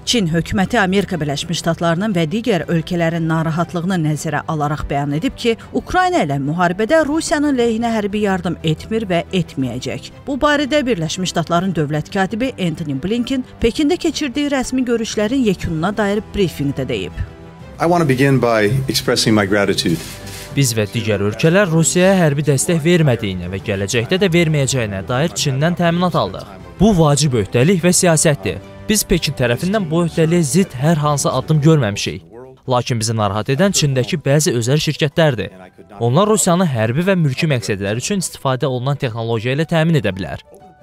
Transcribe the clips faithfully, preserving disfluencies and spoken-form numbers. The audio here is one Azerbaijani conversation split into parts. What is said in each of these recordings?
Çin hökuməti Amerika Birləşmiş Ştatlarının və digər ölkələrin narahatlığını nəzərə alaraq bəyan edib ki, Ukrayna ilə müharibədə Rusiyanın lehinə hərbi yardım etmir və etməyəcək. Bu barədə Birləşmiş Ştatların dövlət katibi Antony Blinken Pekində keçirdiyi rəsmi görüşlərin yekununa dair brifinqdə deyib. I want to begin by expressing my gratitude. Biz və digər ölkələr Rusiyaya hərbi dəstək vermədiyinə və gələcəkdə də verməyəcəyinə dair Çindən təminat aldıq. Bu vacib öhdəlik və siyasətdir. Biz Pekin tərəfindən bu öhdəliyə zidd hər hansı addım görməmişik. Lakin bizi narahat edən Çindəki bəzi özəl şirkətlərdir. Onlar Rusiyanı hərbi və mülki məqsədlər üçün istifadə olunan texnologiya ilə təmin edə bilər.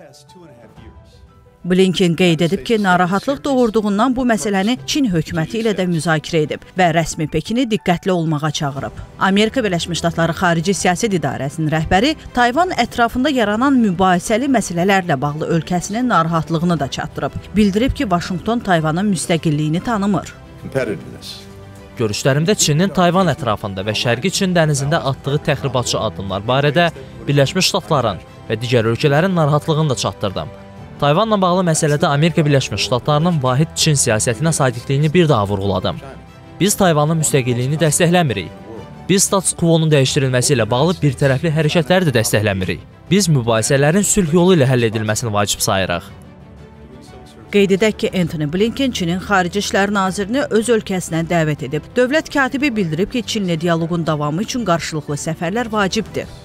Blinken qeyd edib ki, narahatlıq doğurduğundan bu məsələni Çin hökuməti ilə də müzakirə edib və rəsmi Pekini diqqətli olmağa çağırıb. Amerika Birləşmiş Ştatları Xarici Siyasət İdarəsinin rəhbəri Tayvan ətrafında yaranan mübahisəli məsələlərlə bağlı ölkəsinin narahatlığını da çatdırıb. Bildirib ki, Vaşinqton Tayvanın müstəqilliyini tanımır. Görüşlərimdə Çinin Tayvan ətrafında və Şərqi Çin dənizində atdığı təxribatçı addımlar barədə Birləşmiş Ştatların və digər ölkələrin narahatlığını da çatdırdım. Tayvanla bağlı məsələdə Amerika Birləşmiş Ştatlarının vahid Çin siyasətinə sadiqliyini bir daha vurğuladım. Biz Tayvanın müstəqilliyini dəstəkləmirik. Biz status quo-nun dəyişdirilməsi ilə bağlı bir tərəfli hərəkətləri də dəstəkləmirik. Biz mübahisələrin sülh yolu ilə həll edilməsini vacib sayırıq. Qeyd edək ki, Antony Blinken Çinin Xarici İşlər Nazirini öz ölkəsinə dəvət edib. Dövlət katibi bildirib ki, Çinlə dialoqun davamı üçün qarşılıqlı səfərlər vacibdir.